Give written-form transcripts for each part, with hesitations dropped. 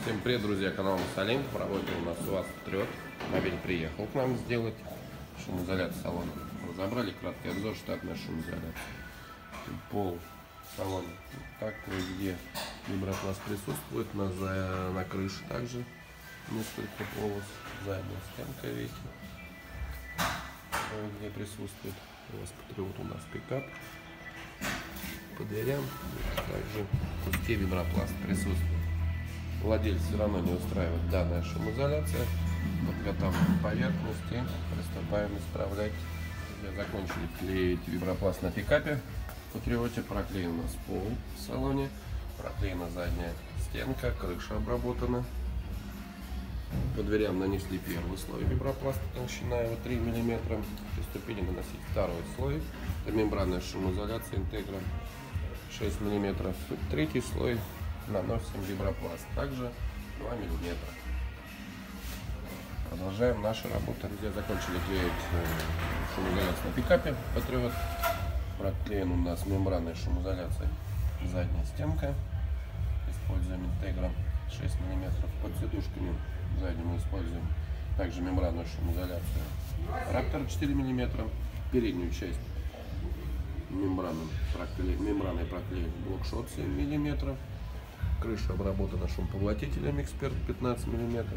Всем привет, друзья, канал Мусалим. Работает у нас УАЗ Патриот. Мобиль приехал к нам сделать шумоизоляцию салона. Разобрали краткий обзор штатной шумоизоляции. Пол салона. Так, кое-где вибропласт присутствует. На крыше также несколько полос. Задняя стенка видите. Кое-где присутствует. УАЗ Патриот у нас пикап. По дверям также в куске вибропласт присутствует. Владельца все равно не устраивает данная шумоизоляция. Подготовка поверхности. Приступаем исправлять. Закончили клеить вибропласт на пикапе. В Патриоте проклеен у нас пол в салоне. Проклеена задняя стенка. Крыша обработана. По дверям нанесли первый слой вибропласта. Толщина его 3 мм. Приступили наносить второй слой. Это мембранная шумоизоляция Интегра 6 мм. Третий слой наносим вибропласт, также 2 мм. Продолжаем нашу работу. Друзья, закончили клеить шумоизоляцию на пикапе Патриот. Проклеен у нас мембранная шумоизоляция задняя стенка. Используем Интегра 6 мм. Под сидушками сзади мы используем также мембранную шумоизоляцию Раптор 4 мм. Переднюю часть мембраной проклеен блокшот 7 мм. Крыша обработана шумопоглотителем Эксперт 15 мм.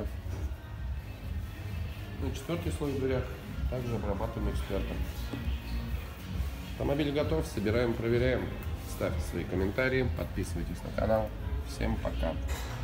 На четвертый слой в дверях также обрабатываем Экспертом. Автомобиль готов, собираем, проверяем. Ставьте свои комментарии, подписывайтесь на канал. Всем пока!